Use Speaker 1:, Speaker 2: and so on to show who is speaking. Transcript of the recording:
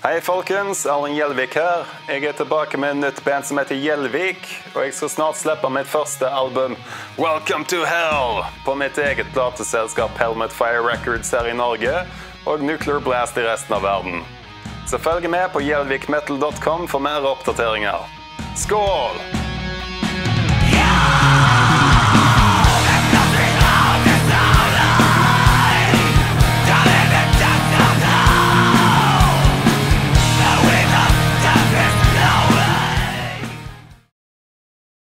Speaker 1: Hei folkens, Erling Hjelvik her. Jeg tilbake med et nytt band som heter Hjelvik, og jeg skal snart slippe mitt første album, Welcome to Hell, på mitt eget plateselskap Helmet Fire Records her i Norge, og Nuclear Blast i resten av verden. Så følg med på hjelvikmetal.com for mer oppdateringer. Skål!
Speaker 2: Yeah!